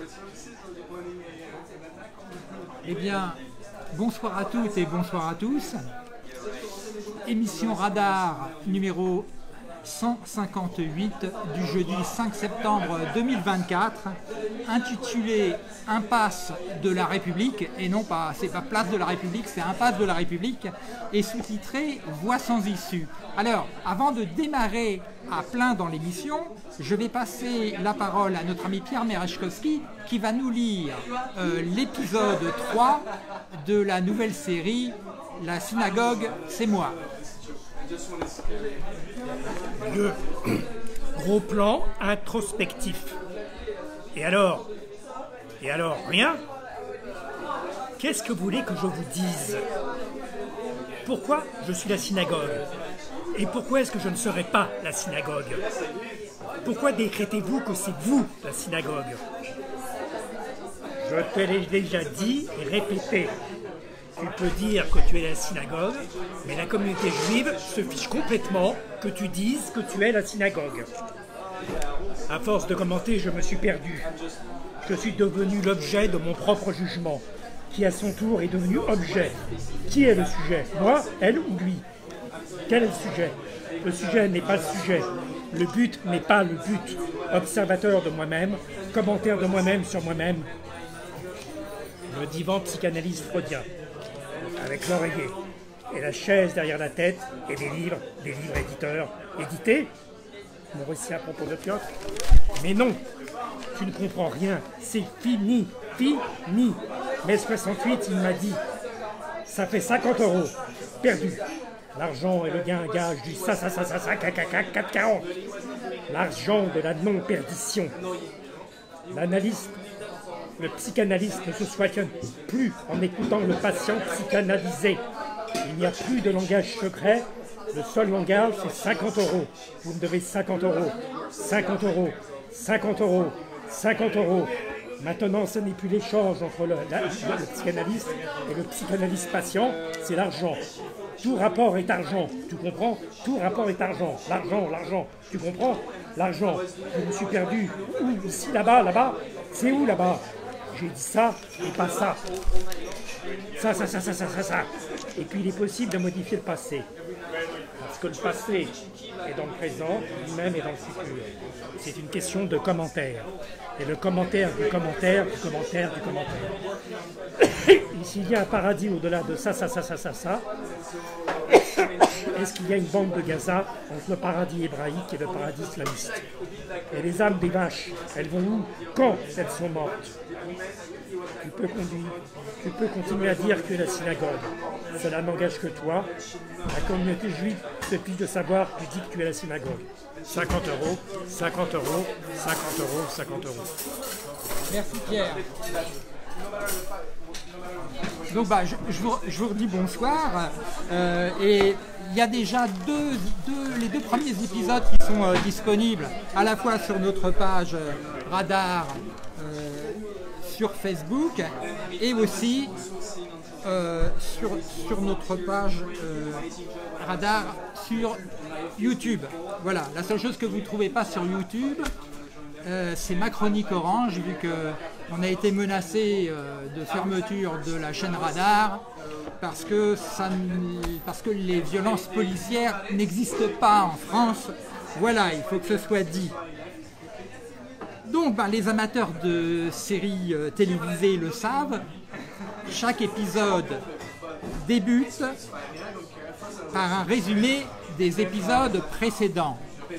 Eh bien, bonsoir à toutes et bonsoir à tous. Émission Radar numéro 158 du jeudi 5 septembre 2024, intitulée Impasse de la République, et non pas, c'est pas Place de la République, c'est Impasse de la République, et sous-titrée Voix sans issue. Alors, avant de démarrer à plein dans l'émission, je vais passer la parole à notre ami Pierre Merechkowski qui va nous lire l'épisode 3 de la nouvelle série La synagogue, c'est moi. Le gros plan introspectif. Et alors, rien? Qu'est-ce que vous voulez que je vous dise? Pourquoi je suis la synagogue? Et pourquoi est-ce que je ne serai pas la synagogue? Pourquoi décrétez-vous que c'est vous la synagogue? Je te l'ai déjà dit et répété. Tu peux dire que tu es la synagogue, mais la communauté juive se fiche complètement que tu dises que tu es la synagogue. À force de commenter, je me suis perdu. Je suis devenu l'objet de mon propre jugement, qui à son tour est devenu objet. Qui est le sujet? Moi, elle ou lui? Quel est le sujet? Le sujet n'est pas le sujet. Le but n'est pas le but. Observateur de moi-même, commentaire de moi-même sur moi-même. Le divan psychanalyste freudien, avec l'oreiller et la chaise derrière la tête et des livres éditeurs édités. Mon récit à propos de Piotr. Mais non, tu ne comprends rien. C'est fini. Mai 68, il m'a dit, ça fait 50 €. Perdu. L'argent est le gain gage du 440. L'argent de la non-perdition. L'analyste, le psychanalyste ne se soigne plus en écoutant le patient psychanalysé. Il n'y a plus de langage secret. Le seul langage, c'est 50 €. Vous me devez 50 €. 50 €. 50 €. 50 €. Maintenant, ce n'est plus l'échange entre le psychanalyste et le psychanalyste patient, c'est l'argent. Tout rapport est argent, tu comprends? Tout rapport est argent. L'argent, tu comprends? L'argent. Je me suis perdu. Où? Ici, là-bas? C'est où là-bas? J'ai dit ça et pas ça. Ça. Et puis il est possible de modifier le passé. Parce que le passé est dans le présent, lui-même est dans le futur. C'est une question de commentaire. Et le commentaire du commentaire. Et s'il y a un paradis au-delà de ça, est-ce qu'il y a une bande de Gaza entre le paradis hébraïque et le paradis islamiste? Et les âmes des vaches, elles vont où? Quand elles sont mortes? Tu peux continuer à dire que tu es la synagogue. Cela n'engage que toi. La communauté juive se fiche de savoir que tu dis que tu es la synagogue. 50 €, 50 €, 50 €, 50 €. Merci Pierre. Donc je vous redis bonsoir. Et il y a déjà les deux premiers épisodes qui sont disponibles à la fois sur notre page Radar sur Facebook et aussi sur notre page Radar sur YouTube. Voilà, la seule chose que vous ne trouvez pas sur YouTube, c'est ma chronique orange, vu qu'on a été menacé de fermeture de la chaîne Radar parce que les violences policières n'existent pas en France. Voilà, il faut que ce soit dit. Donc, les amateurs de séries télévisées le savent, chaque épisode débute par un résumé des épisodes précédents.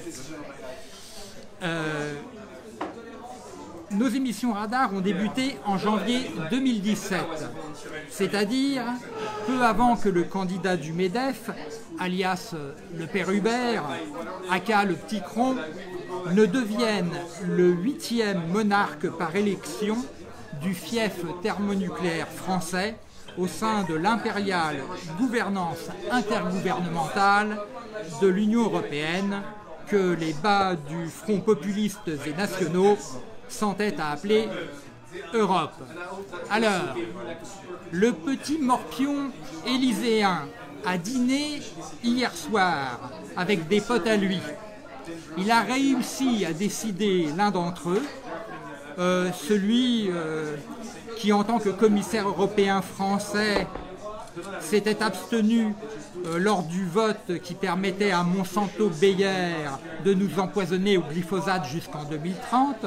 Nos émissions Radar ont débuté en janvier 2017, c'est-à-dire peu avant que le candidat du MEDEF, alias le père Hubert, aka le petit Cron, ne devienne le 8e monarque par élection du fief thermonucléaire français au sein de l'impériale gouvernance intergouvernementale de l'Union européenne que les bas du front populistes et nationaux s'entêtent à appeler Europe. Alors, le petit morpion élyséen a dîné hier soir avec des potes à lui. Il a réussi à décider l'un d'entre eux, celui qui, en tant que commissaire européen français, s'était abstenu lors du vote qui permettait à Monsanto Bayer de nous empoisonner au glyphosate jusqu'en 2030.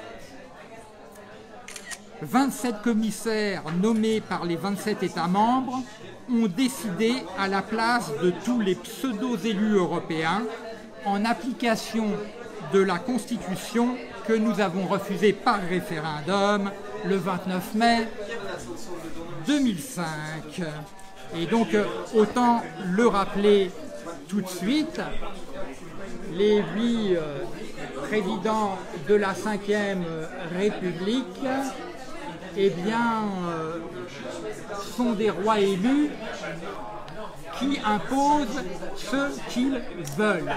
27 commissaires nommés par les 27 États membres ont décidé à la place de tous les pseudo-élus européens, en application de la Constitution que nous avons refusée par référendum le 29 mai 2005. Et donc, autant le rappeler tout de suite, les 8 présidents de la Ve République, eh bien, sont des rois élus qui imposent ce qu'ils veulent.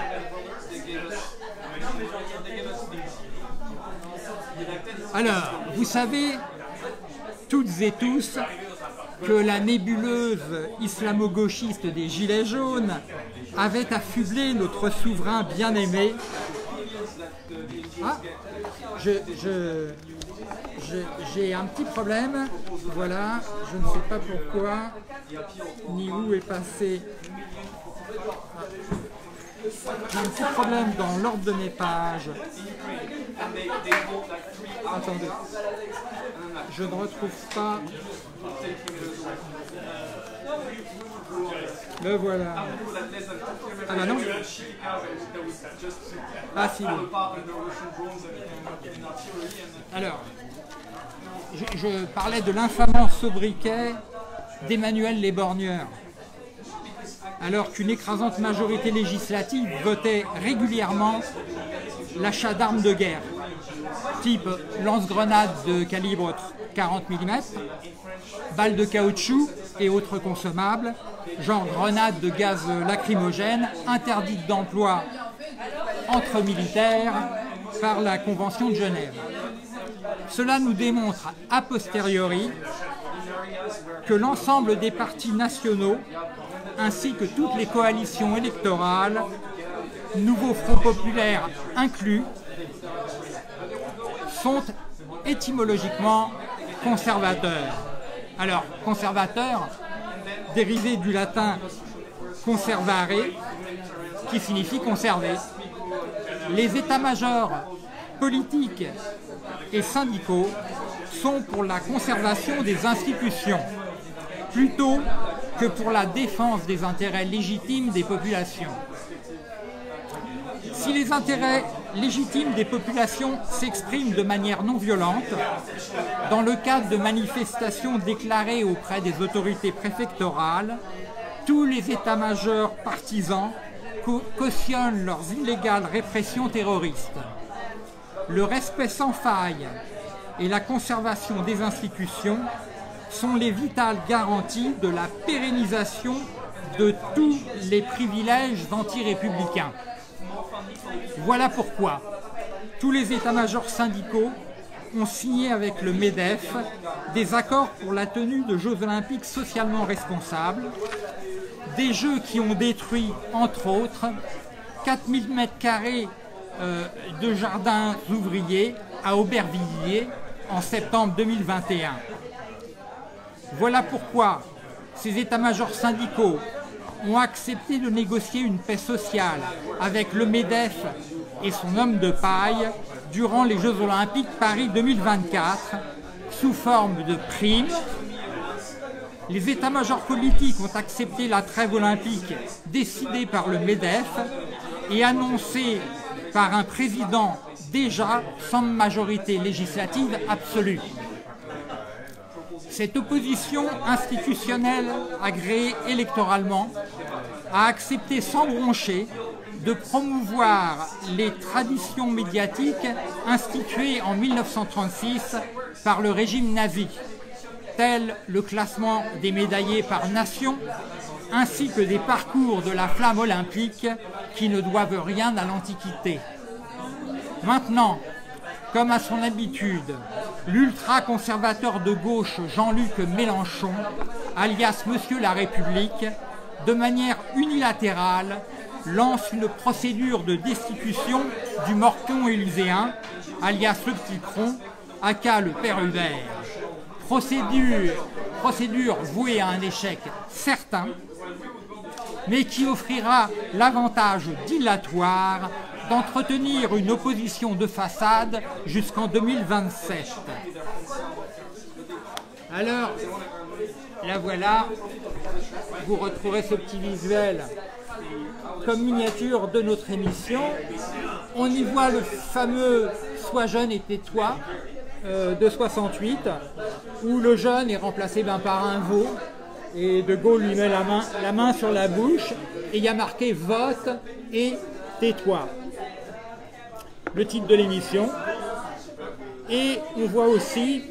Alors, vous savez, toutes et tous, que la nébuleuse islamo-gauchiste des Gilets jaunes avait affublé notre souverain bien-aimé. Ah, j'ai un petit problème, voilà, je ne sais pas pourquoi, ni où est passé. J'ai un petit problème dans l'ordre de mes pages. Attendez, je ne retrouve pas. Le voilà. Ah bah non. Ah si. Alors, je parlais de l'infamant sobriquet d'Emmanuel Les Borgneurs. Alors qu'une écrasante majorité législative votait régulièrement l'achat d'armes de guerre, type lance-grenades de calibre 40 mm, balles de caoutchouc et autres consommables, genre grenades de gaz lacrymogène, interdites d'emploi entre militaires par la Convention de Genève. Cela nous démontre a posteriori que l'ensemble des partis nationaux ainsi que toutes les coalitions électorales, Nouveau Front Populaire inclus, sont étymologiquement conservateurs. Alors, conservateurs, dérivé du latin conservare, qui signifie conserver. Les états-majors politiques et syndicaux sont pour la conservation des institutions, plutôt que pour la défense des intérêts légitimes des populations. Si les intérêts légitimes des populations s'expriment de manière non violente, dans le cadre de manifestations déclarées auprès des autorités préfectorales, tous les états-majors partisans cautionnent leurs illégales répressions terroristes. Le respect sans faille et la conservation des institutions sont les vitales garanties de la pérennisation de tous les privilèges anti-républicains. Voilà pourquoi tous les états-majors syndicaux ont signé avec le MEDEF des accords pour la tenue de Jeux olympiques socialement responsables, des Jeux qui ont détruit, entre autres, 4000 m² de jardins ouvriers à Aubervilliers en septembre 2021. Voilà pourquoi ces états-majors syndicaux ont accepté de négocier une paix sociale avec le MEDEF et son homme de paille durant les Jeux Olympiques Paris 2024 sous forme de primes. Les états-majors politiques ont accepté la trêve olympique décidée par le MEDEF et annoncée par un président déjà sans majorité législative absolue. Cette opposition institutionnelle agréée électoralement a accepté sans broncher de promouvoir les traditions médiatiques instituées en 1936 par le régime nazi, tels le classement des médaillés par nation, ainsi que des parcours de la flamme olympique qui ne doivent rien à l'Antiquité. Maintenant, comme à son habitude, l'ultra-conservateur de gauche Jean-Luc Mélenchon, alias Monsieur la République, de manière unilatérale, lance une procédure de destitution du morpion élyséen, alias le Petit Cron, aka le père Hubert. Procédure vouée à un échec certain, mais qui offrira l'avantage dilatoire d'entretenir une opposition de façade jusqu'en 2027. Alors, là voilà, vous retrouverez ce petit visuel comme miniature de notre émission. On y voit le fameux « Sois jeune et tais-toi » de 68, où le jeune est remplacé par un veau, et De Gaulle lui met la main sur la bouche, et il y a marqué « Vote et tais-toi ». Le titre de l'émission. Et on voit aussi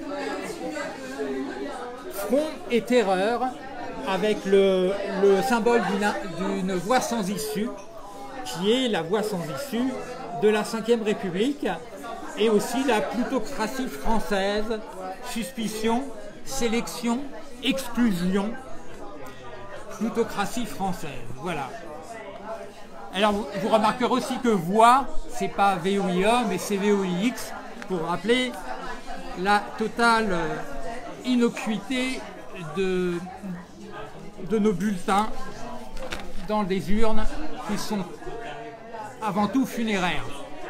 Front et Terreur, avec le symbole d'une voie sans issue, qui est la voie sans issue de la Ve République, et aussi la plutocratie française, suspicion, sélection, exclusion, plutocratie française, voilà. Alors vous remarquerez aussi que voix, c'est pas VOIA, mais c'est VOIX, pour rappeler la totale innocuité de nos bulletins dans des urnes qui sont avant tout funéraires.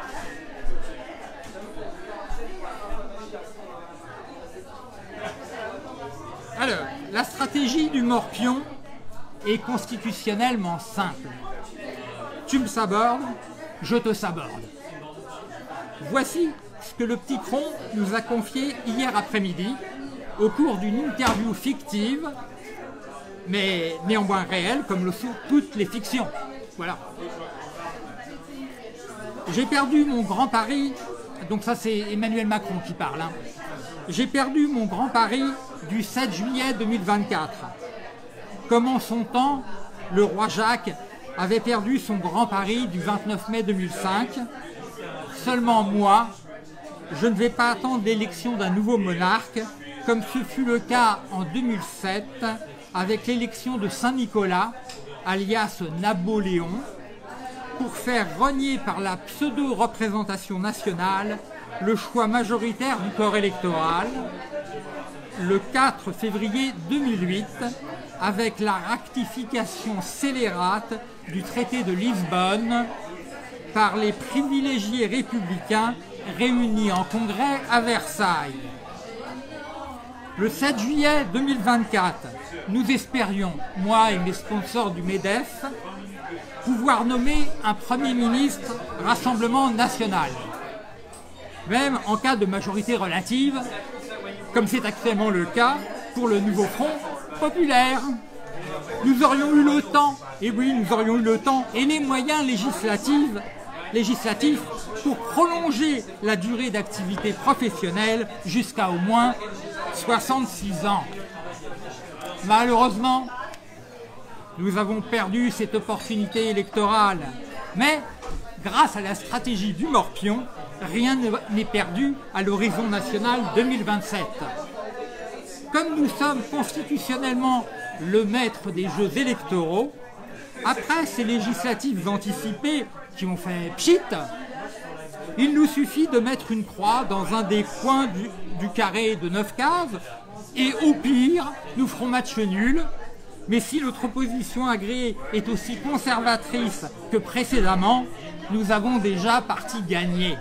Alors, la stratégie du morpion est constitutionnellement simple. Tu me sabordes, je te saborde. Voici ce que le petit Cron nous a confié hier après-midi au cours d'une interview fictive, mais néanmoins réelle, comme le sont toutes les fictions. Voilà. J'ai perdu mon grand pari, donc ça c'est Emmanuel Macron qui parle, hein. J'ai perdu mon grand pari du 7 juillet 2024. Comme en son temps, le roi Jacques avait perdu son grand pari du 29 mai 2005. Seulement moi, je ne vais pas attendre l'élection d'un nouveau monarque, comme ce fut le cas en 2007 avec l'élection de Saint-Nicolas, alias Napoléon, pour faire renier par la pseudo-représentation nationale le choix majoritaire du corps électoral le 4 février 2008 avec la ratification scélérate du traité de Lisbonne par les privilégiés républicains réunis en congrès à Versailles. Le 7 juillet 2024, nous espérions, moi et mes sponsors du MEDEF, pouvoir nommer un Premier ministre Rassemblement national. Même en cas de majorité relative, comme c'est actuellement le cas pour le nouveau Front populaire. Nous aurions eu le temps, et oui, nous aurions eu le temps et les moyens législatifs pour prolonger la durée d'activité professionnelle jusqu'à au moins 66 ans. Malheureusement, nous avons perdu cette opportunité électorale, mais grâce à la stratégie du morpion, rien n'est perdu à l'horizon national 2027. Comme nous sommes constitutionnellement le maître des jeux électoraux, après ces législatives anticipées qui ont fait pchit, il nous suffit de mettre une croix dans un des coins du carré de 9 cases et au pire, nous ferons match nul. Mais si notre opposition agréée est aussi conservatrice que précédemment, nous avons déjà partie gagnée.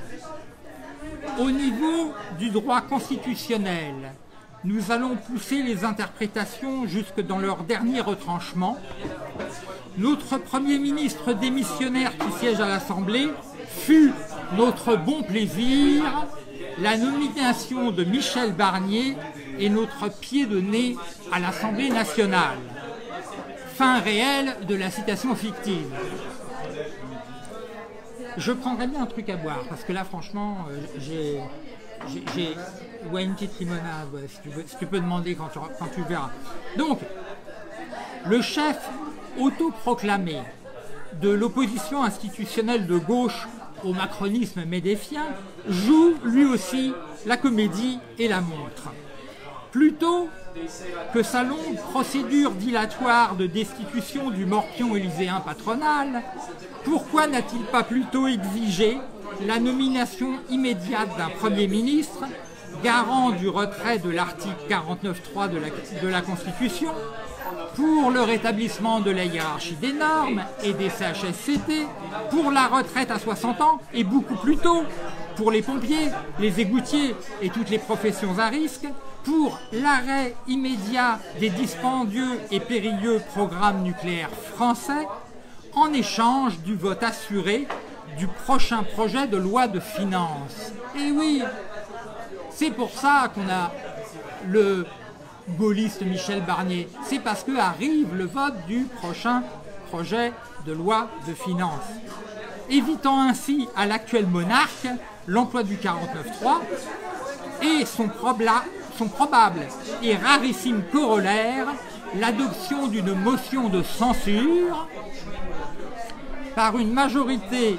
Au niveau du droit constitutionnel, nous allons pousser les interprétations jusque dans leur dernier retranchement. Notre Premier ministre démissionnaire qui siège à l'Assemblée fut notre bon plaisir, la nomination de Michel Barnier et notre pied de nez à l'Assemblée nationale. Fin réelle de la citation fictive. Je prendrais bien un truc à boire, parce que là, franchement, ouais, une petite limonade, ouais, si tu peux demander quand tu verras. Donc, le chef autoproclamé de l'opposition institutionnelle de gauche au macronisme médéfien joue lui aussi la comédie et la montre. Plutôt que sa longue procédure dilatoire de destitution du morpion élyséen patronal, pourquoi n'a-t-il pas plutôt exigé la nomination immédiate d'un Premier ministre garant du retrait de l'article 49.3 de la Constitution, pour le rétablissement de la hiérarchie des normes et des CHSCT, pour la retraite à 60 ans et beaucoup plus tôt, pour les pompiers, les égoutiers et toutes les professions à risque, pour l'arrêt immédiat des dispendieux et périlleux programmes nucléaires français, en échange du vote assuré du prochain projet de loi de finances. Et oui, c'est pour ça qu'on a le gaulliste Michel Barnier. C'est parce que arrive le vote du prochain projet de loi de finances, évitant ainsi à l'actuel monarque l'emploi du 49.3 et son probable et rarissime corollaire, l'adoption d'une motion de censure par une majorité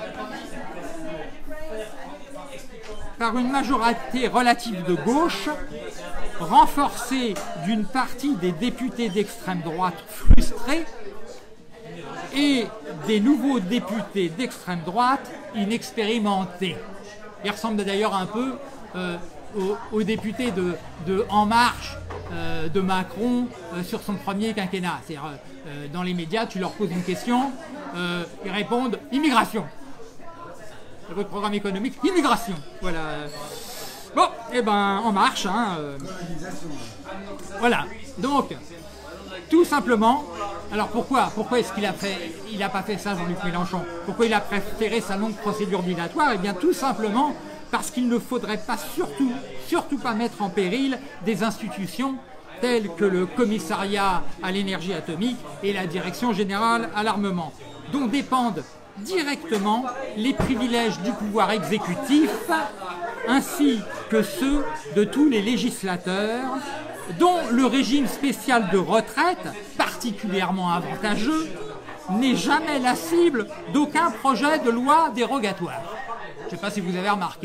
relative de gauche, renforcée d'une partie des députés d'extrême droite frustrés et des nouveaux députés d'extrême droite inexpérimentés. Il ressemble d'ailleurs un peu aux députés de En Marche de Macron sur son premier quinquennat. C'est-à-dire, dans les médias, tu leur poses une question, ils répondent « immigration ». Votre programme économique, immigration. Voilà. Bon, et ben, En Marche. Hein, voilà. Donc, tout simplement, alors pourquoi est-ce qu'il n'a pas fait ça, Jean-Luc Mélenchon? Pourquoi il a préféré sa longue procédure dilatoire? Eh bien, tout simplement parce qu'il ne faudrait pas surtout pas mettre en péril des institutions telles que le commissariat à l'énergie atomique et la direction générale à l'armement, dont dépendent directement les privilèges du pouvoir exécutif ainsi que ceux de tous les législateurs, dont le régime spécial de retraite, particulièrement avantageux, n'est jamais la cible d'aucun projet de loi dérogatoire. Je ne sais pas si vous avez remarqué.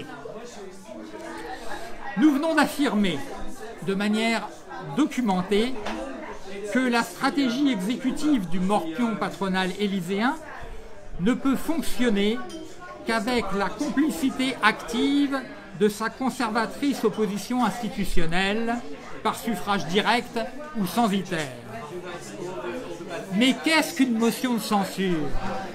Nous venons d'affirmer de manière documentée que la stratégie exécutive du morpion patronal élyséen ne peut fonctionner qu'avec la complicité active de sa conservatrice opposition institutionnelle, par suffrage direct ou censitaire. Mais qu'est-ce qu'une motion de censure?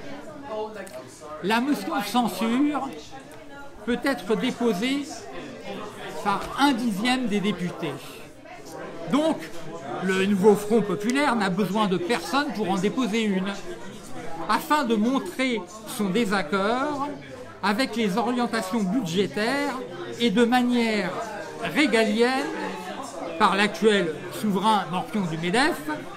La motion de censure peut être déposée par 1/10 des députés. Donc, le nouveau Front populaire n'a besoin de personne pour en déposer une, afin de montrer son désaccord avec les orientations budgétaires et de manière régalienne par l'actuel souverain morpion du MEDEF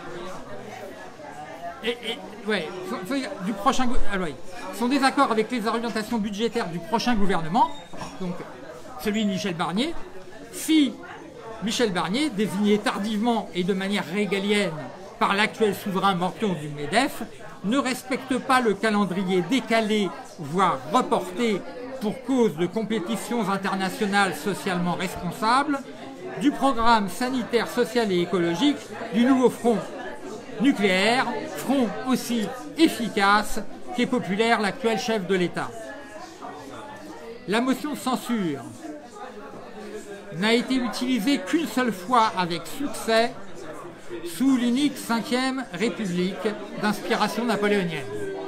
son désaccord avec les orientations budgétaires du prochain gouvernement, donc celui de Michel Barnier, si Michel Barnier, désigné tardivement et de manière régalienne par l'actuel souverain morpion du MEDEF, ne respecte pas le calendrier décalé, voire reporté pour cause de compétitions internationales socialement responsables, du programme sanitaire, social et écologique du nouveau front nucléaire, front aussi efficace qu'est populaire l'actuel chef de l'État. La motion de censure n'a été utilisée qu'une seule fois avec succès sous l'unique 5e République d'inspiration napoléonienne.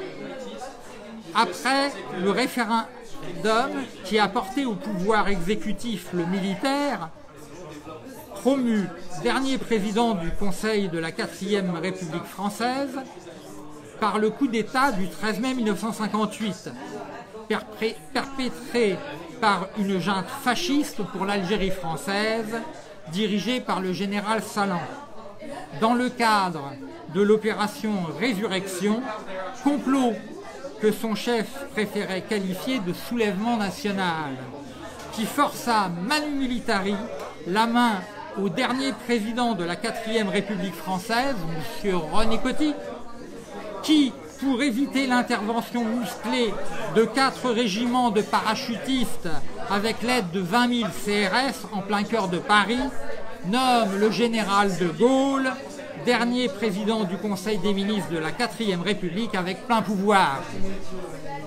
Après le référendum qui a porté au pouvoir exécutif le militaire, promu dernier président du Conseil de la 4e République française par le coup d'État du 13 mai 1958, perpétré par une junte fasciste pour l'Algérie française, dirigée par le général Salan, dans le cadre de l'opération Résurrection, complot que son chef préférait qualifier de soulèvement national, qui força manu militari la main au dernier président de la 4e République française, M. René Coty, qui, pour éviter l'intervention musclée de 4 régiments de parachutistes avec l'aide de 20 000 CRS en plein cœur de Paris, nomme le général de Gaulle dernier président du Conseil des ministres de la 4e République avec plein pouvoir.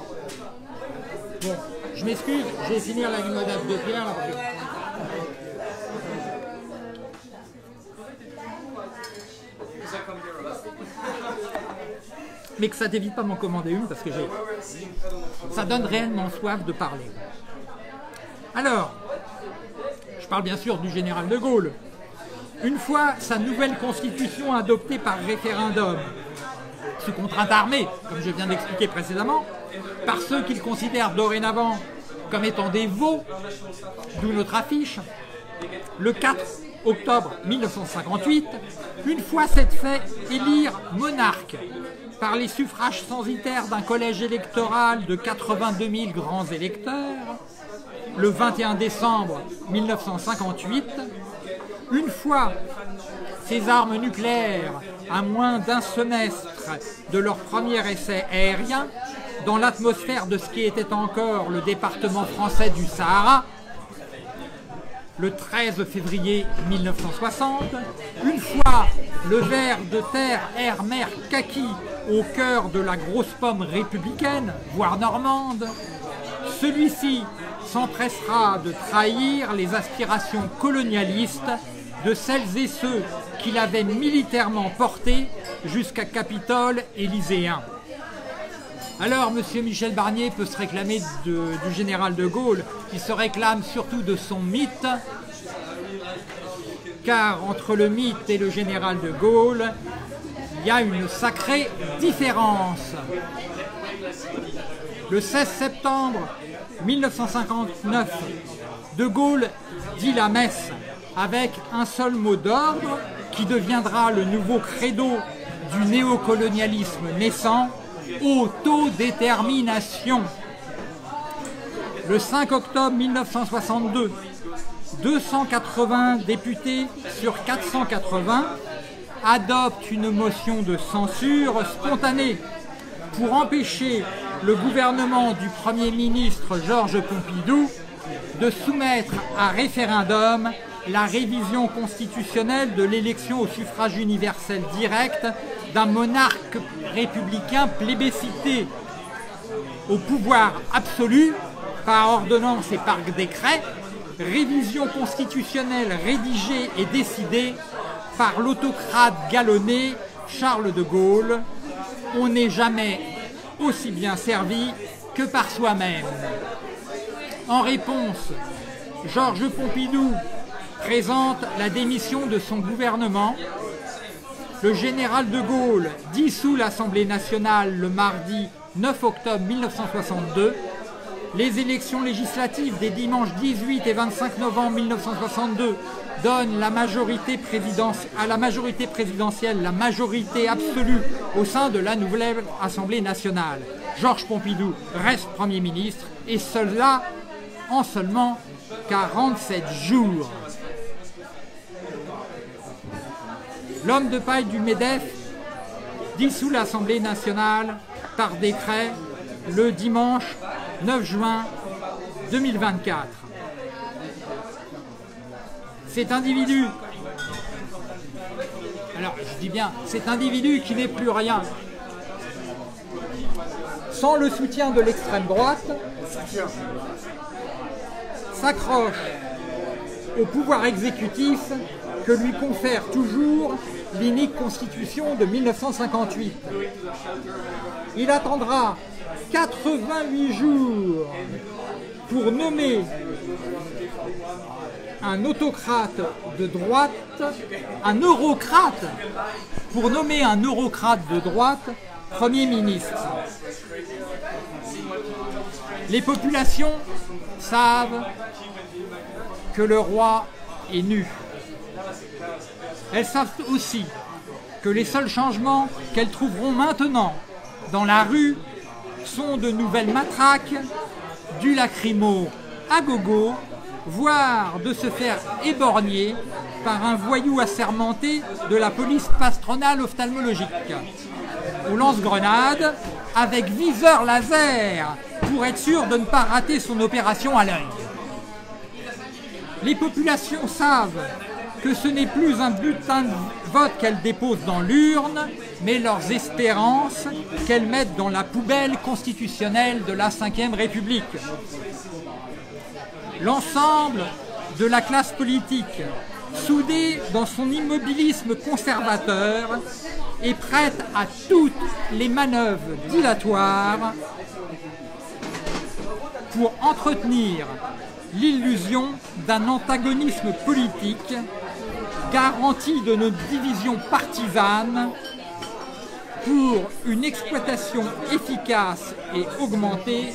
Bon, je m'excuse, je vais finir la limonade de Pierre. mais que ça t'évite pas de m'en commander une, parce que ça donne réellement soif de parler. Alors, je parle bien sûr du général de Gaulle. Une fois sa nouvelle constitution adoptée par référendum, sous contrainte armée, comme je viens d'expliquer précédemment, par ceux qu'il considère dorénavant comme étant des veaux, d'où notre affiche, le 4 octobre 1958, une fois cette fait élire monarque par les suffrages censitaires d'un collège électoral de 82 000 grands électeurs, le 21 décembre 1958, une fois ces armes nucléaires à moins d'un semestre de leur premier essai aérien dans l'atmosphère de ce qui était encore le département français du Sahara, le 13 février 1960, une fois le ver de terre, air, mer, kaki au cœur de la grosse pomme républicaine, voire normande, celui-ci s'empressera de trahir les aspirations colonialistes de celles et ceux qui l'avaient militairement porté jusqu'à Capitole élyséen. Alors, M. Michel Barnier peut se réclamer du général de Gaulle, qui se réclame surtout de son mythe, car entre le mythe et le général de Gaulle, il y a une sacrée différence. Le 16 septembre 1959, de Gaulle dit la messe avec un seul mot d'ordre qui deviendra le nouveau credo du néocolonialisme naissant, autodétermination. Le 5 octobre 1962, 280 députés sur 480 adoptent une motion de censure spontanée pour empêcher le gouvernement du Premier ministre Georges Pompidou de soumettre à référendum la révision constitutionnelle de l'élection au suffrage universel direct d'un monarque républicain plébiscité au pouvoir absolu par ordonnance et par décret, révision constitutionnelle rédigée et décidée par l'autocrate galonné Charles de Gaulle. On n'est jamais aussi bien servi que par soi-même. En réponse, Georges Pompidou présente la démission de son gouvernement. Le général de Gaulle dissout l'Assemblée nationale le mardi 9 octobre 1962. Les élections législatives des dimanches 18 et 25 novembre 1962 donnent à la majorité présidentielle la majorité absolue au sein de la nouvelle Assemblée nationale. Georges Pompidou reste Premier ministre, et cela en seulement 47 jours. L'homme de paille du MEDEF dissout l'Assemblée nationale par décret le dimanche 9 juin 2024. Cet individu, alors je dis bien, cet individu qui n'est plus rien, sans le soutien de l'extrême droite, s'accroche au pouvoir exécutif que lui confère toujours l'inique constitution de 1958. Il attendra 88 jours pour nommer un autocrate de droite, un eurocrate, pour nommer un eurocrate de droite Premier ministre. Les populations savent que le roi est nu. Elles savent aussi que les seuls changements qu'elles trouveront maintenant dans la rue sont de nouvelles matraques, du lacrymo à gogo, voire de se faire éborgner par un voyou assermenté de la police patronale ophtalmologique, au lance-grenade avec viseur laser pour être sûr de ne pas rater son opération à l'œil. Les populations savent que ce n'est plus un bulletin de vote qu'elles déposent dans l'urne, mais leurs espérances qu'elles mettent dans la poubelle constitutionnelle de la Ve République. L'ensemble de la classe politique, soudée dans son immobilisme conservateur, est prête à toutes les manœuvres dilatoires pour entretenir l'illusion d'un antagonisme politique garantie de nos divisions partisanes pour une exploitation efficace et augmentée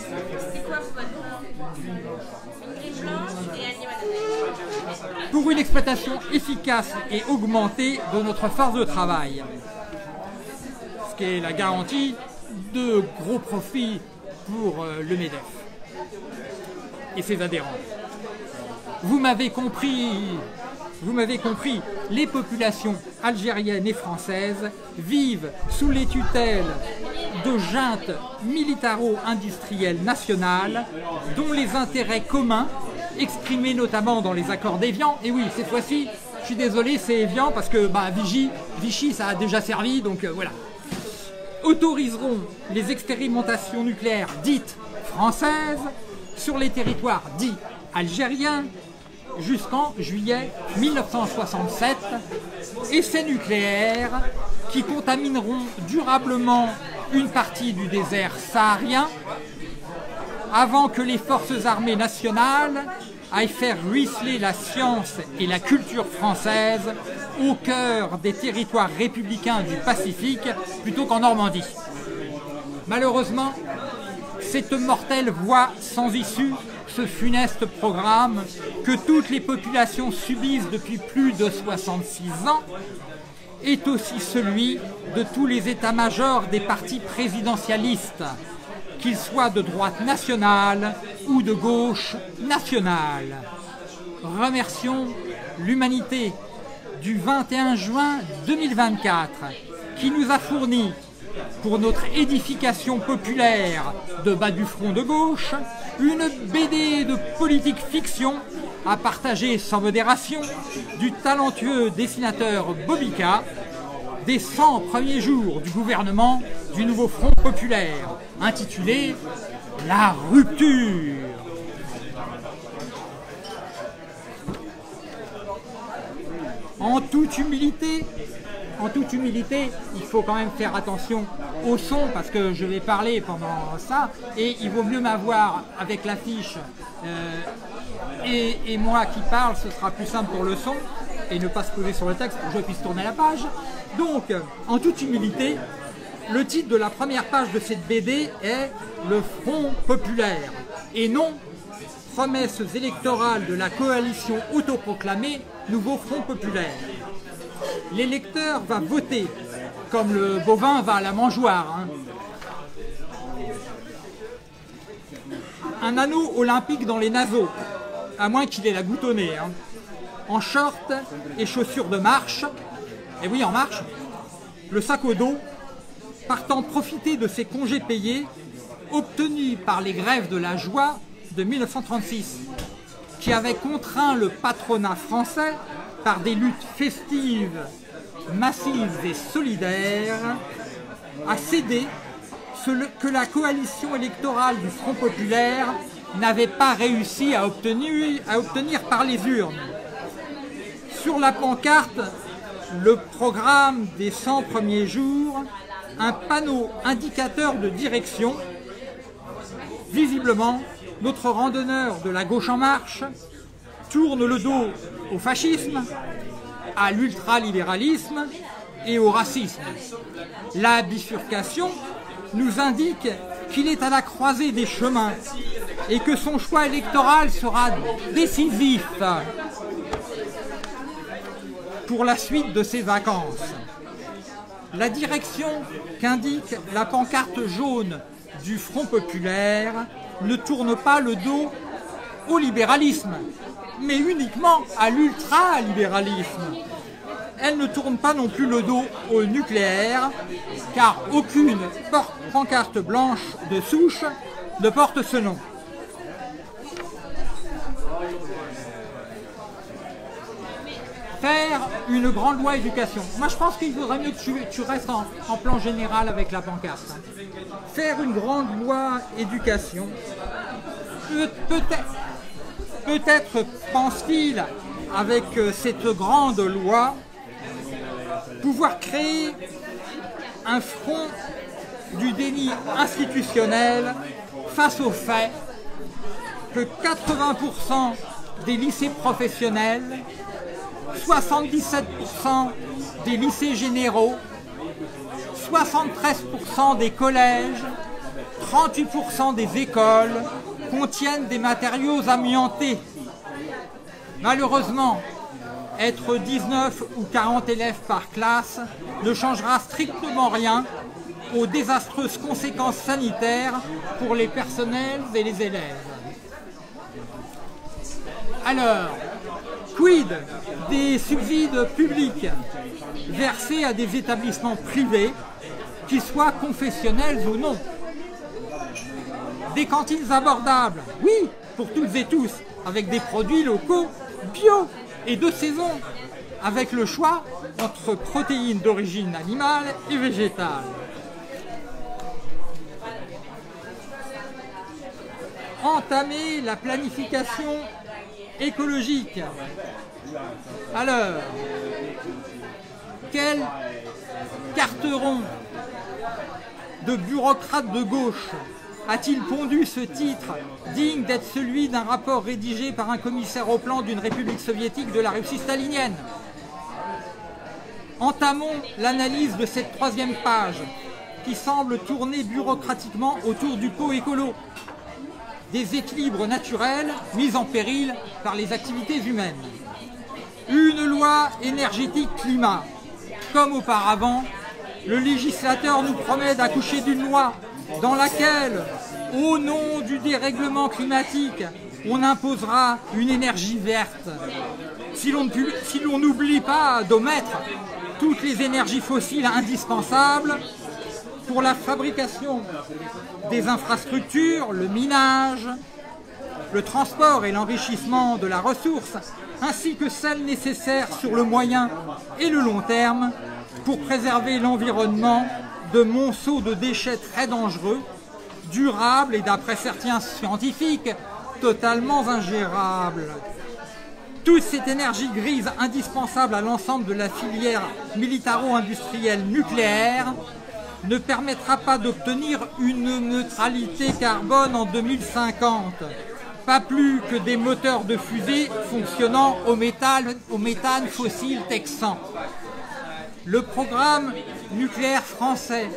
de notre force de travail, ce qui est la garantie de gros profits pour le MEDEF et ses adhérents. Vous m'avez compris, les populations algériennes et françaises vivent sous les tutelles de juntes militaro-industrielles nationales dont les intérêts communs, exprimés notamment dans les accords d'Évian, et oui, cette fois-ci, je suis désolé, c'est Évian parce que Vichy, ça a déjà servi, donc voilà, autoriseront les expérimentations nucléaires dites françaises sur les territoires dits algériens jusqu'en juillet 1967, essais nucléaires qui contamineront durablement une partie du désert saharien avant que les forces armées nationales aillent faire ruisseler la science et la culture française au cœur des territoires républicains du Pacifique plutôt qu'en Normandie. Malheureusement, cette mortelle voie sans issue, ce funeste programme que toutes les populations subissent depuis plus de 66 ans, est aussi celui de tous les états-majors des partis présidentialistes, qu'ils soient de droite nationale ou de gauche nationale. Remercions l'humanité du 21 juin 2024 qui nous a fourni, pour notre édification populaire de bas du front de gauche, une BD de politique fiction à partager sans modération du talentueux dessinateur Bobika, des 100 premiers jours du gouvernement du nouveau Front populaire, intitulée « La rupture ». En toute humilité, il faut quand même faire attention au son parce que je vais parler pendant ça et il vaut mieux m'avoir avec l'affiche et moi qui parle, ce sera plus simple pour le son et ne pas se poser sur le texte pour que je puisse tourner la page. Donc, en toute humilité, le titre de la première page de cette BD est « Le Front populaire » et non « Promesses électorales de la coalition autoproclamée Nouveau Front populaire ». L'électeur va voter, comme le bovin va à la mangeoire. Un anneau olympique dans les naseaux, à moins qu'il ait la goutte au nez. En short et chaussures de marche, et oui en marche, le sac au dos, partant profiter de ses congés payés, obtenus par les grèves de la joie de 1936, qui avaient contraint le patronat français par des luttes festives, massives et solidaires, à céder ce que la coalition électorale du Front populaire n'avait pas réussi à obtenir par les urnes. Sur la pancarte, le programme des 100 premiers jours, un panneau indicateur de direction. Visiblement, notre randonneur de la gauche en marche tourne le dos au fascisme, à l'ultralibéralisme et au racisme. La bifurcation nous indique qu'il est à la croisée des chemins et que son choix électoral sera décisif pour la suite de ses vacances. La direction qu'indique la pancarte jaune du Front populaire ne tourne pas le dos au libéralisme, mais uniquement à l'ultralibéralisme. Elle ne tourne pas non plus le dos au nucléaire, car aucune pancarte blanche de souche ne porte ce nom. Faire une grande loi éducation. Moi, je pense qu'il vaudrait mieux que tu restes en plan général avec la pancarte. Faire une grande loi éducation. Peut-être pense-t-il, avec cette grande loi, pouvoir créer un front du déni institutionnel face au fait que 80% des lycées professionnels, 77% des lycées généraux, 73% des collèges, 38% des écoles contiennent des matériaux amiantés. Malheureusement, être 19 ou 40 élèves par classe ne changera strictement rien aux désastreuses conséquences sanitaires pour les personnels et les élèves. Alors, quid des subsides publics versés à des établissements privés, qu'ils soient confessionnels ou non? Des cantines abordables, oui, pour toutes et tous, avec des produits locaux, bio et de saison, avec le choix entre protéines d'origine animale et végétale. Entamer la planification écologique. Alors, quel carteron de bureaucrate de gauche a-t-il pondu ce titre digne d'être celui d'un rapport rédigé par un commissaire au plan d'une république soviétique de la Russie stalinienne? Entamons l'analyse de cette troisième page qui semble tourner bureaucratiquement autour du pot écolo, des équilibres naturels mis en péril par les activités humaines. Une loi énergétique climat. Comme auparavant, le législateur nous promet d'accoucher d'une loi dans laquelle, au nom du dérèglement climatique, on imposera une énergie verte. Si l'on n'oublie pas d'omettre toutes les énergies fossiles indispensables pour la fabrication des infrastructures, le minage, le transport et l'enrichissement de la ressource, ainsi que celles nécessaires sur le moyen et le long terme pour préserver l'environnement de monceaux de déchets très dangereux, durables et d'après certains scientifiques, totalement ingérables. Toute cette énergie grise indispensable à l'ensemble de la filière militaro-industrielle nucléaire ne permettra pas d'obtenir une neutralité carbone en 2050, pas plus que des moteurs de fusée fonctionnant au méthane fossile texan. Le programme nucléaire français,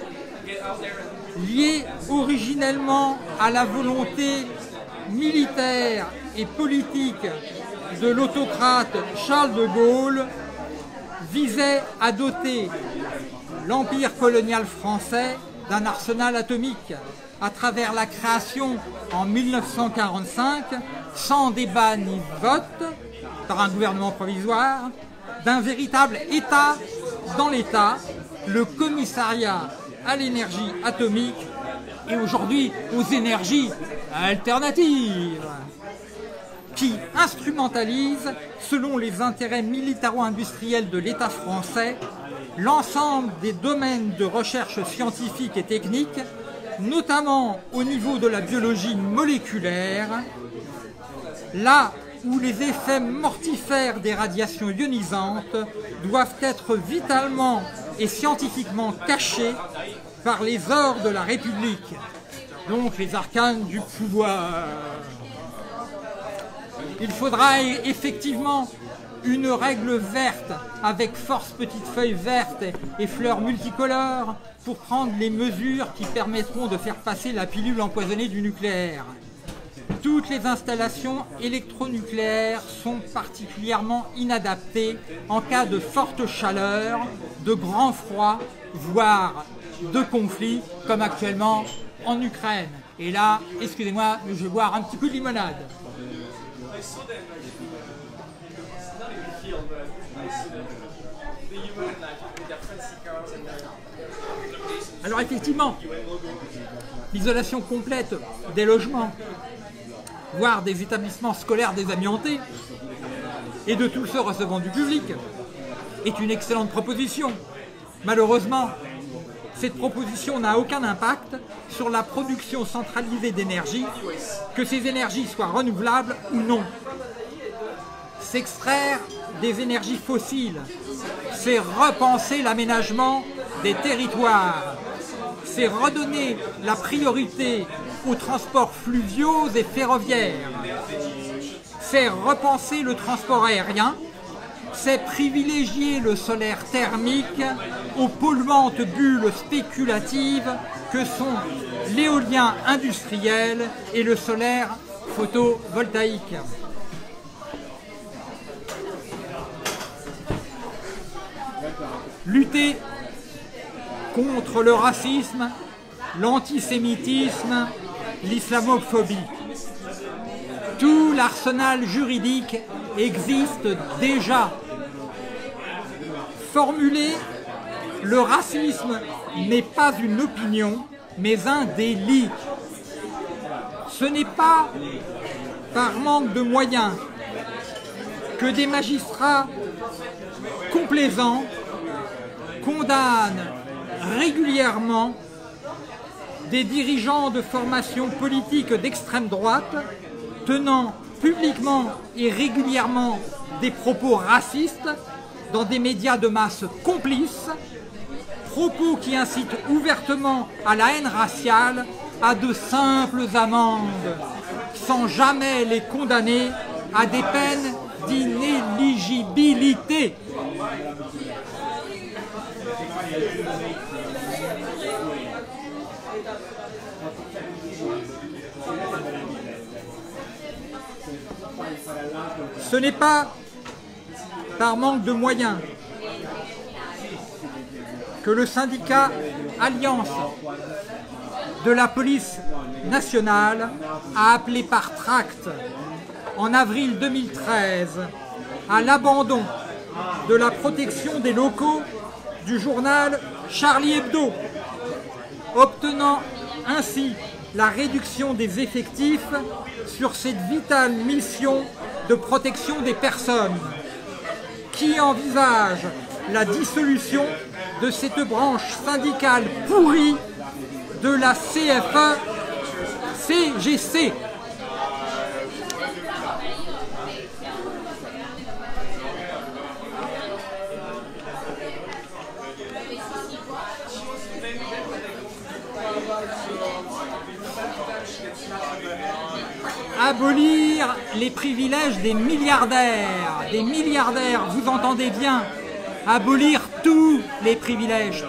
lié originellement à la volonté militaire et politique de l'autocrate Charles de Gaulle, visait à doter l'empire colonial français d'un arsenal atomique à travers la création en 1945, sans débat ni vote, par un gouvernement provisoire, d'un véritable État dans l'État, le commissariat à l'énergie atomique et aujourd'hui aux énergies alternatives, qui instrumentalise, selon les intérêts militaro-industriels de l'État français, l'ensemble des domaines de recherche scientifique et technique, notamment au niveau de la biologie moléculaire, là où les effets mortifères des radiations ionisantes doivent être vitalement et scientifiquement cachés par les ors de la République, donc les arcanes du pouvoir. Il faudra effectivement une règle verte avec force petites feuilles vertes et fleurs multicolores pour prendre les mesures qui permettront de faire passer la pilule empoisonnée du nucléaire. Toutes les installations électronucléaires sont particulièrement inadaptées en cas de forte chaleur, de grand froid, voire de conflit, comme actuellement en Ukraine. Et là, excusez-moi, je vais boire un petit coup de limonade. Alors effectivement, l'isolation complète des logements, voire des établissements scolaires désamiantés, et de tous ceux recevant du public, est une excellente proposition. Malheureusement, cette proposition n'a aucun impact sur la production centralisée d'énergie, que ces énergies soient renouvelables ou non. S'extraire des énergies fossiles c'est repenser l'aménagement des territoires, c'est redonner la priorité aux transports fluviaux et ferroviaires, c'est repenser le transport aérien, c'est privilégier le solaire thermique aux polluantes bulles spéculatives que sont l'éolien industriel et le solaire photovoltaïque. Lutter contre le racisme, l'antisémitisme, l'islamophobie. Tout l'arsenal juridique existe déjà. Formuler le racisme n'est pas une opinion, mais un délit. Ce n'est pas par manque de moyens que des magistrats complaisants condamnent régulièrement des dirigeants de formations politiques d'extrême droite tenant publiquement et régulièrement des propos racistes dans des médias de masse complices, propos qui incitent ouvertement à la haine raciale à de simples amendes, sans jamais les condamner à des peines d'inéligibilité. Ce n'est pas par manque de moyens que le syndicat Alliance de la police nationale a appelé par tract en avril 2013 à l'abandon de la protection des locaux du journal Charlie Hebdo, obtenant ainsi la réduction des effectifs sur cette vitale mission de protection des personnes, qui envisage la dissolution de cette branche syndicale pourrie de la CFE-CGC. Abolir les privilèges des milliardaires, vous entendez bien, abolir tous les privilèges,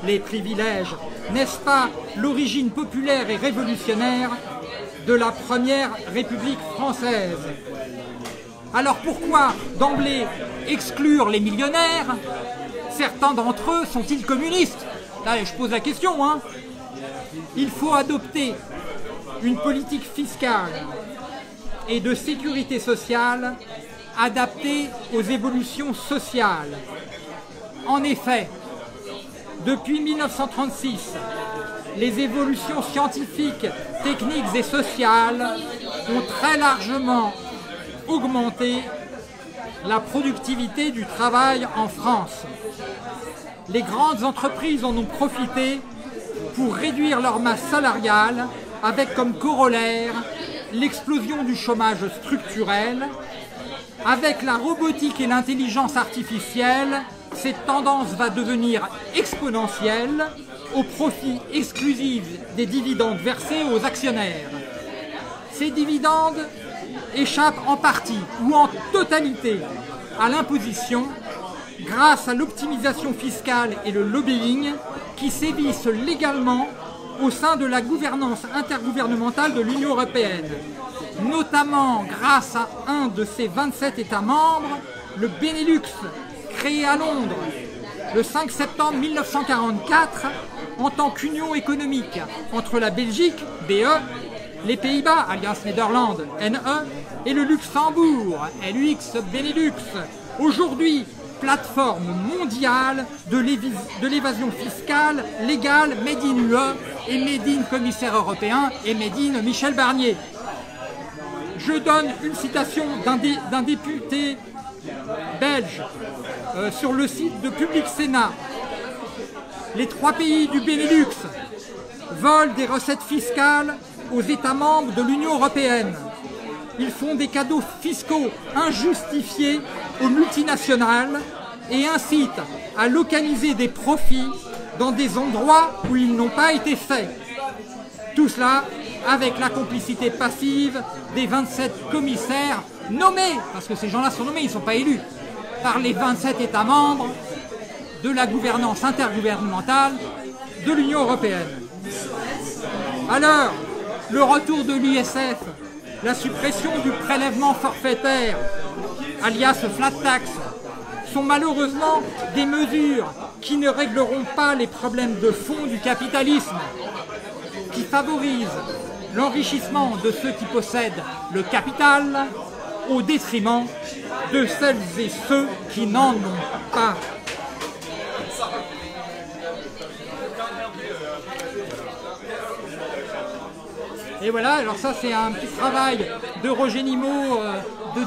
n'est-ce pas l'origine populaire et révolutionnaire de la première République française? Alors pourquoi d'emblée exclure les millionnaires? Certains d'entre eux sont-ils communistes? Là, je pose la question, hein. Il faut adopter une politique fiscale et de sécurité sociale adaptée aux évolutions sociales. En effet, depuis 1936, les évolutions scientifiques, techniques et sociales ont très largement augmenté la productivité du travail en France. Les grandes entreprises en ont profité pour réduire leur masse salariale avec comme corollaire l'explosion du chômage structurel. Avec la robotique et l'intelligence artificielle, cette tendance va devenir exponentielle au profit exclusif des dividendes versés aux actionnaires. Ces dividendes échappent en partie ou en totalité à l'imposition grâce à l'optimisation fiscale et le lobbying qui sévissent légalement au sein de la gouvernance intergouvernementale de l'Union européenne, notamment grâce à un de ses 27 États membres, le Benelux, créé à Londres le 5 septembre 1944 en tant qu'union économique entre la Belgique, BE, les Pays-Bas, Alliance Nederlande, NE, et le Luxembourg, LUX, Benelux, aujourd'hui plateforme mondiale de l'évasion fiscale légale Made in UE et Made in commissaire européen et Made in Michel Barnier. Je donne une citation d'un député belge sur le site de Public Sénat. Les 3 pays du Benelux volent des recettes fiscales aux États membres de l'Union européenne. Ils font des cadeaux fiscaux injustifiés aux multinationales et incite à localiser des profits dans des endroits où ils n'ont pas été faits. Tout cela avec la complicité passive des 27 commissaires nommés, parce que ces gens-là sont nommés, ils ne sont pas élus, par les 27 États membres de la gouvernance intergouvernementale de l'Union européenne. Alors, le retour de l'ISF, la suppression du prélèvement forfaitaire, alias flat tax, sont malheureusement des mesures qui ne régleront pas les problèmes de fond du capitalisme, qui favorisent l'enrichissement de ceux qui possèdent le capital au détriment de celles et ceux qui n'en ont pas. Et voilà, alors ça c'est un petit travail de Roger Nimmo de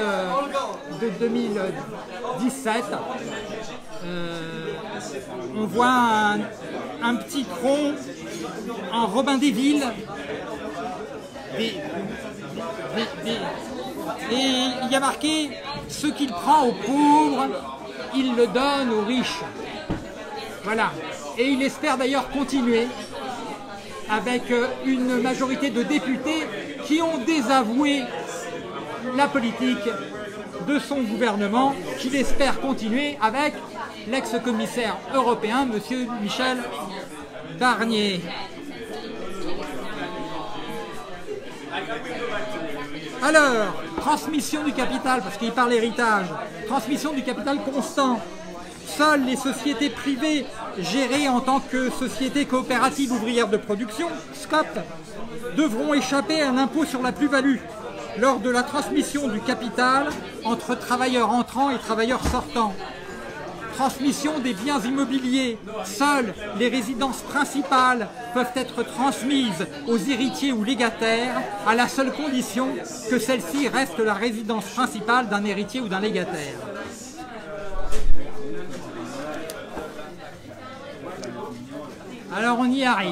2017. On voit un petit cron en Robin des Villes. Et il y a marqué « Ce qu'il prend aux pauvres, il le donne aux riches ». Voilà. Et il espère d'ailleurs continuer avec une majorité de députés qui ont désavoué la politique de son gouvernement, qu'il espère continuer avec l'ex-commissaire européen, M. Michel Barnier. Alors, transmission du capital, parce qu'il parle héritage, transmission du capital constant. Seules les sociétés privées gérées en tant que sociétés coopératives ouvrières de production, SCOP, devront échapper à un impôt sur la plus-value lors de la transmission du capital entre travailleurs entrants et travailleurs sortants. Transmission des biens immobiliers. Seules les résidences principales peuvent être transmises aux héritiers ou légataires à la seule condition que celle-ci reste la résidence principale d'un héritier ou d'un légataire. Alors on y arrive.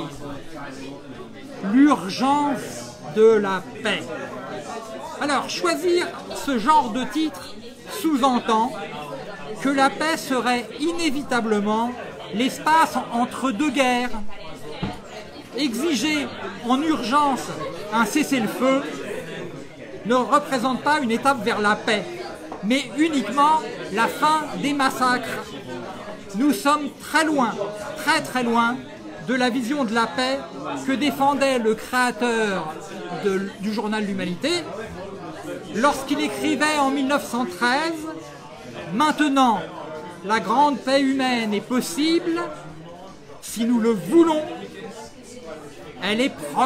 L'urgence de la paix. Alors choisir ce genre de titre sous-entend que la paix serait inévitablement l'espace entre deux guerres. Exiger en urgence un cessez-le-feu ne représente pas une étape vers la paix, mais uniquement la fin des massacres. Nous sommes très loin, très très loin de la vision de la paix que défendait le créateur du journal L'Humanité lorsqu'il écrivait en 1913 « Maintenant, la grande paix humaine est possible, si nous le voulons, elle est prochaine. »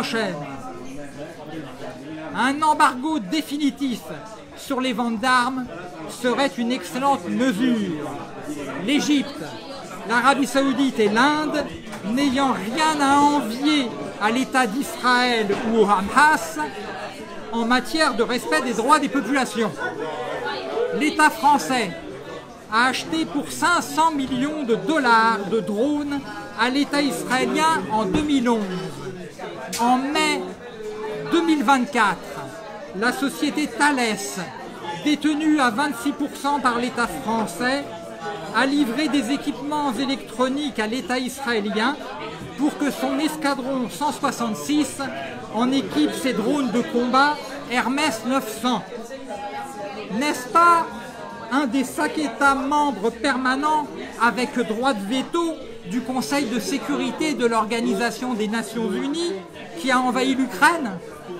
Un embargo définitif sur les ventes d'armes serait une excellente mesure. L'Égypte, l'Arabie Saoudite et l'Inde, n'ayant rien à envier à l'État d'Israël ou au Hamas en matière de respect des droits des populations. L'État français a acheté pour 500 millions de dollars de drones à l'État israélien en 2011. En mai 2024, la société Thales, détenue à 26% par l'État français, a livré des équipements électroniques à l'État israélien pour que son escadron 166 en équipe ses drones de combat Hermès 900. N'est-ce pas un des 5 États membres permanents avec droit de veto du Conseil de sécurité de l'Organisation des Nations Unies qui a envahi l'Ukraine?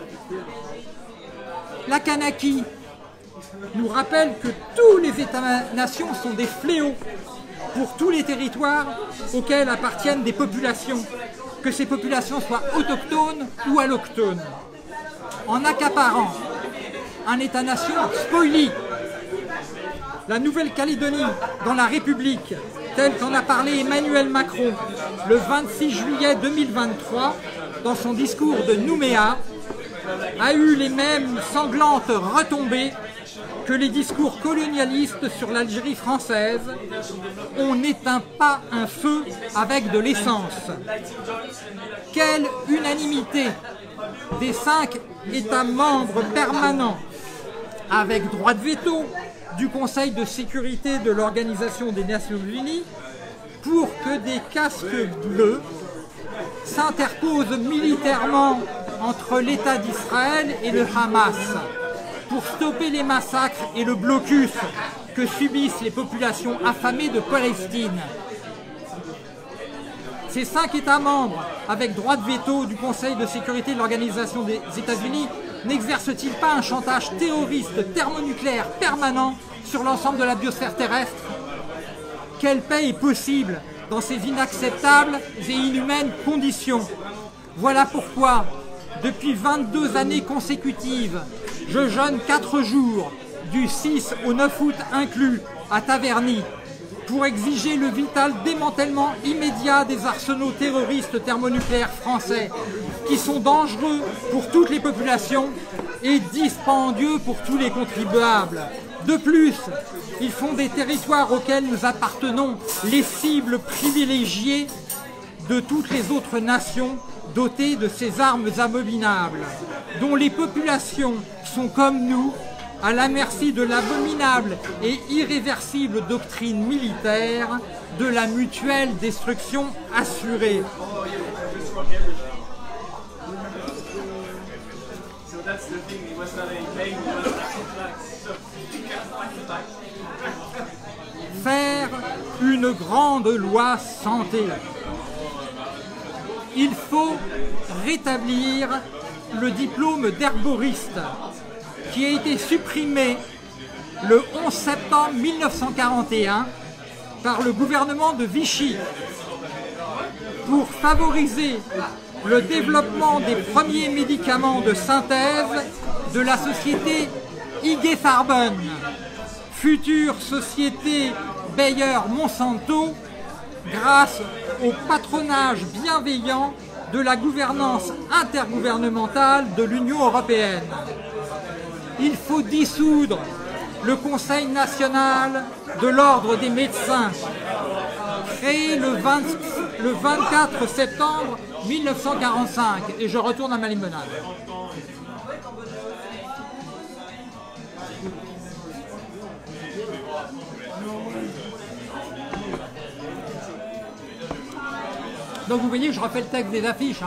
La Kanaki nous rappelle que tous les États-nations sont des fléaux pour tous les territoires auxquels appartiennent des populations, que ces populations soient autochtones ou allochtones. En accaparant un État-nation spoilie, la Nouvelle-Calédonie dans la République, telle qu'en a parlé Emmanuel Macron le 26 juillet 2023 dans son discours de Nouméa, a eu les mêmes sanglantes retombées que les discours colonialistes sur l'Algérie française. On n'éteint pas un feu avec de l'essence. Quelle unanimité des 5 États membres permanents avec droit de veto du Conseil de sécurité de l'Organisation des Nations Unies pour que des casques bleus s'interposent militairement entre l'État d'Israël et le Hamas pour stopper les massacres et le blocus que subissent les populations affamées de Palestine. Ces 5 États membres, avec droit de veto du Conseil de sécurité de l'Organisation des États-Unis, n'exercent-ils pas un chantage terroriste thermonucléaire permanent sur l'ensemble de la biosphère terrestre? Quelle paix est possible dans ces inacceptables et inhumaines conditions? Voilà pourquoi, depuis 22 années consécutives, je jeûne 4 jours, du 6 au 9 août inclus, à Taverny, pour exiger le vital démantèlement immédiat des arsenaux terroristes thermonucléaires français, qui sont dangereux pour toutes les populations et dispendieux pour tous les contribuables. De plus, ils font des territoires auxquels nous appartenons les cibles privilégiées de toutes les autres nations dotées de ces armes abominables, dont les populations sont comme nous, à la merci de l'abominable et irréversible doctrine militaire de la mutuelle destruction assurée. Faire une grande loi santé. Il faut rétablir le diplôme d'herboriste qui a été supprimé le 11 septembre 1941 par le gouvernement de Vichy pour favoriser le développement des premiers médicaments de synthèse de la société IG Farben, future société Bayer-Monsanto, grâce au patronage bienveillant de la gouvernance intergouvernementale de l'Union européenne. Il faut dissoudre le Conseil national de l'ordre des médecins, créé le 24 septembre 1945. Et je retourne à ma limonade. Donc vous voyez, je refais le texte des affiches.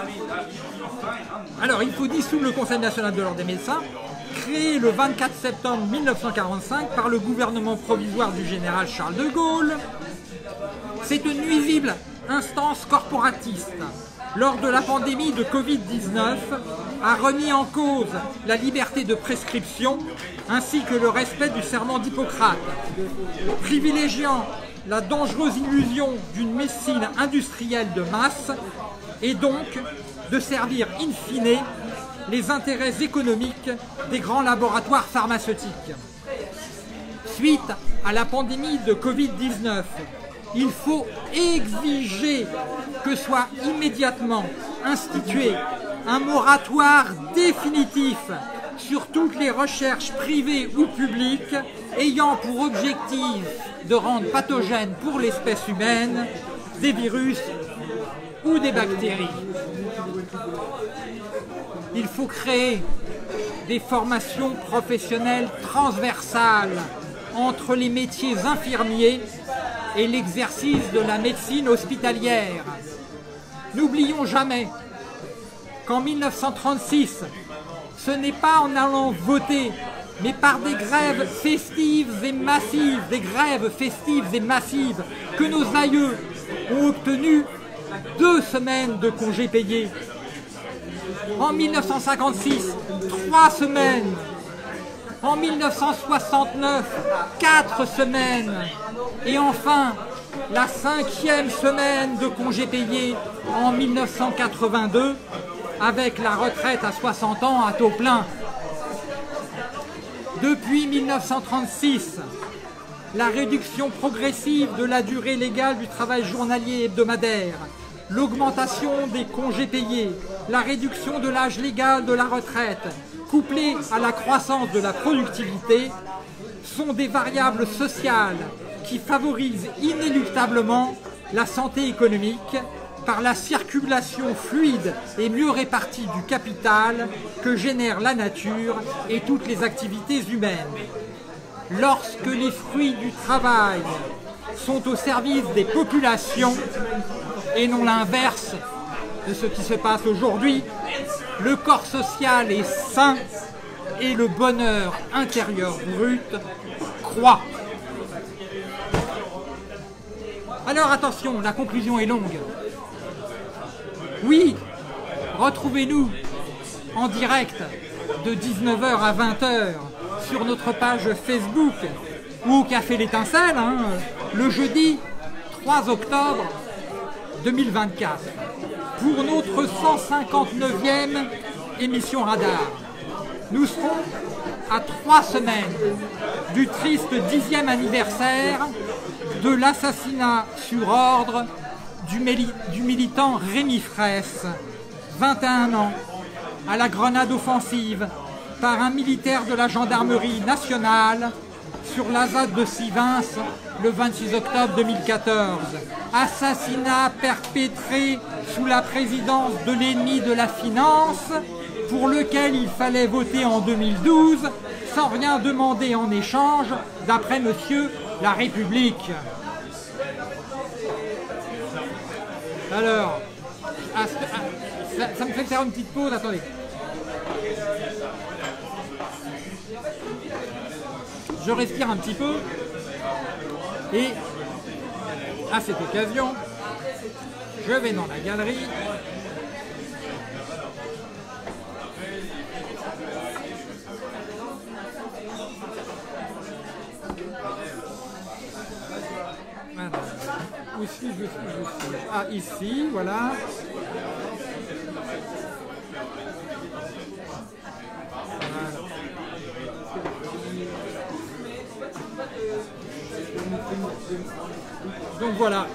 Alors, il faut dissoudre le Conseil national de l'ordre des médecins, créé le 24 septembre 1945 par le gouvernement provisoire du général Charles de Gaulle. C'est une nuisible instance corporatiste, lors de la pandémie de Covid-19, a remis en cause la liberté de prescription ainsi que le respect du serment d'Hippocrate, privilégiant la dangereuse illusion d'une médecine industrielle de masse et donc de servir in fine les intérêts économiques des grands laboratoires pharmaceutiques. Suite à la pandémie de Covid-19, il faut exiger que soit immédiatement institué un moratoire définitif sur toutes les recherches privées ou publiques ayant pour objectif de rendre pathogènes pour l'espèce humaine des virus ou des bactéries. Il faut créer des formations professionnelles transversales entre les métiers infirmiers et l'exercice de la médecine hospitalière. N'oublions jamais qu'en 1936, ce n'est pas en allant voter, mais par des grèves festives et massives, que nos aïeux ont obtenu 2 semaines de congés payés. En 1956, 3 semaines. En 1969, 4 semaines. Et enfin, la 5e semaine de congés payés en 1982, avec la retraite à 60 ans à taux plein. Depuis 1936, la réduction progressive de la durée légale du travail journalier hebdomadaire, l'augmentation des congés payés, la réduction de l'âge légal de la retraite, couplée à la croissance de la productivité, sont des variables sociales qui favorisent inéluctablement la santé économique par la circulation fluide et mieux répartie du capital que génère la nature et toutes les activités humaines. lorsque les fruits du travail sont au service des populations et non l'inverse de ce qui se passe aujourd'hui, le corps social est sain et le bonheur intérieur brut croît. Alors attention, la conclusion est longue. Oui, retrouvez-nous en direct de 19h à 20h sur notre page Facebook ou au Café l'Étincelle, le jeudi 3 octobre 2024 pour notre 159e émission Radar. Nous serons à 3 semaines du triste 10e anniversaire de l'assassinat sur ordre du militant Rémi Fraisse, 21 ans, à la grenade offensive par un militaire de la gendarmerie nationale sur la ZAD de Sivins le 26 octobre 2014. Assassinat perpétré sous la présidence de l'ennemi de la finance, pour lequel il fallait voter en 2012 sans rien demander en échange, d'après Monsieur la République. Alors, ça me fait faire une petite pause, attendez. Je respire un petit peu et à cette occasion, je vais dans la galerie. Voilà. Où suis-je? Ah, ici, voilà. Donc voilà.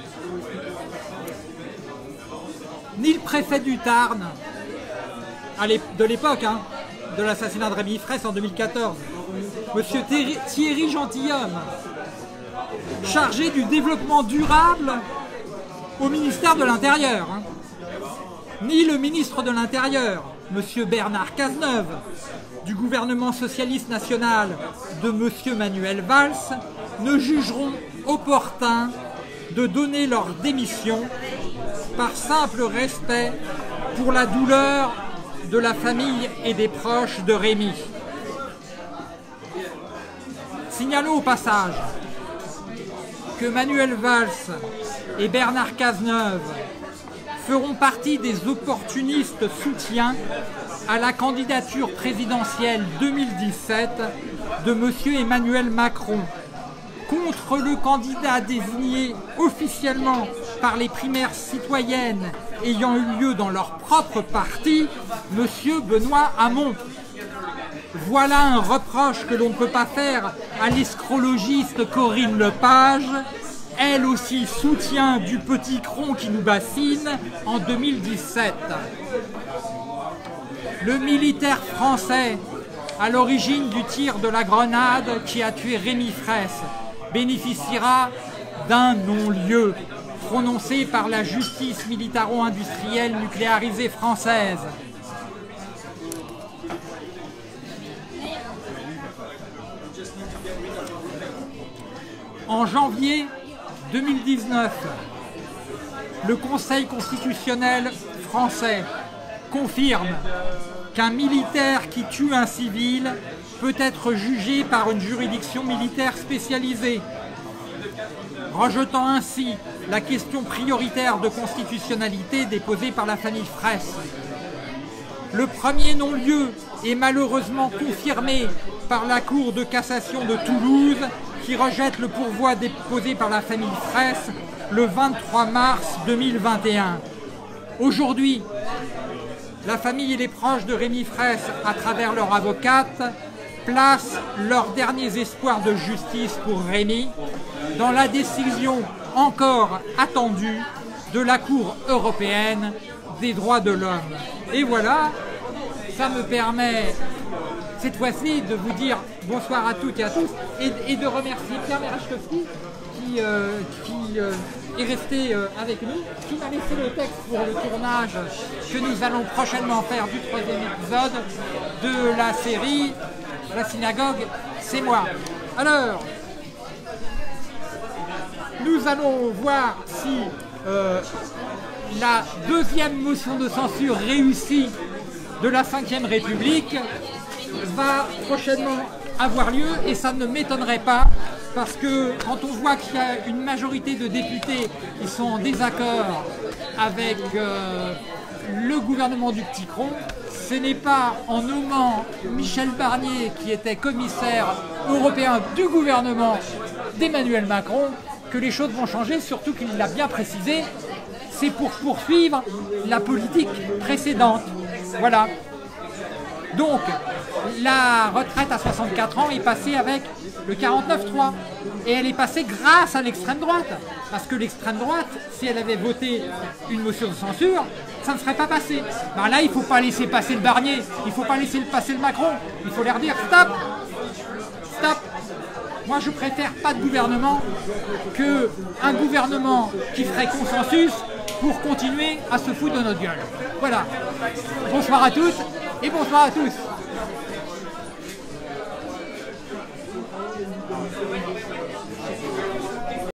Ni le préfet du Tarn, de l'époque, de l'assassinat de Rémi Fraisse en 2014, Monsieur Thierry Gentilhomme, chargé du développement durable au ministère de l'Intérieur, ni le ministre de l'Intérieur, Monsieur Bernard Cazeneuve, du gouvernement socialiste national de Monsieur Manuel Valls, ne jugeront opportun de donner leur démission par simple respect pour la douleur de la famille et des proches de Rémi. Signalons au passage que Manuel Valls et Bernard Cazeneuve feront partie des opportunistes soutiens à la candidature présidentielle 2017 de M. Emmanuel Macron contre le candidat désigné officiellement par les primaires citoyennes ayant eu lieu dans leur propre parti, M. Benoît Hamon. Voilà un reproche que l'on ne peut pas faire à l'escrologiste Corinne Lepage, elle aussi soutien du petit cron qui nous bassine en 2017. Le militaire français à l'origine du tir de la grenade qui a tué Rémi Fraisse bénéficiera d'un non-lieu prononcé par la justice militaro-industrielle nucléarisée française. En janvier 2019, le Conseil constitutionnel français confirme qu'un militaire qui tue un civil peut être jugé par une juridiction militaire spécialisée, rejetant ainsi la question prioritaire de constitutionnalité déposée par la famille Fraisse. Le premier non-lieu est malheureusement confirmé par la Cour de cassation de Toulouse, qui rejette le pourvoi déposé par la famille Fraisse le 23 mars 2021. Aujourd'hui, la famille et les proches de Rémi Fraisse, à travers leur avocate, placent leurs derniers espoirs de justice pour Rémi dans la décision encore attendue de la Cour européenne des droits de l'homme. Et voilà, ça me permet cette fois-ci de vous dire bonsoir à toutes et à tous et de remercier Pierre Merechkowski qui est resté avec nous, qui m'a laissé le texte pour le tournage que nous allons prochainement faire du 3e épisode de la série La synagogue, c'est moi. Alors, nous allons voir si la deuxième motion de censure réussie de la Ve République va prochainement avoir lieu, et ça ne m'étonnerait pas, parce que quand on voit qu'il y a une majorité de députés qui sont en désaccord avec le gouvernement du Petit Cron, ce n'est pas en nommant Michel Barnier, qui était commissaire européen du gouvernement d'Emmanuel Macron, que les choses vont changer, surtout qu'il l'a bien précisé, c'est pour poursuivre la politique précédente. Voilà. Donc, la retraite à 64 ans est passée avec le 49.3. Et elle est passée grâce à l'extrême droite. Parce que l'extrême droite, si elle avait voté une motion de censure, ça ne serait pas passé. Ben là, il ne faut pas laisser passer le Barnier, il ne faut pas laisser passer le Macron. Il faut leur dire stop, stop. Moi, je préfère pas de gouvernement qu'un gouvernement qui ferait consensus pour continuer à se foutre de notre gueule. Voilà. Bonsoir à toutes et bonsoir à tous.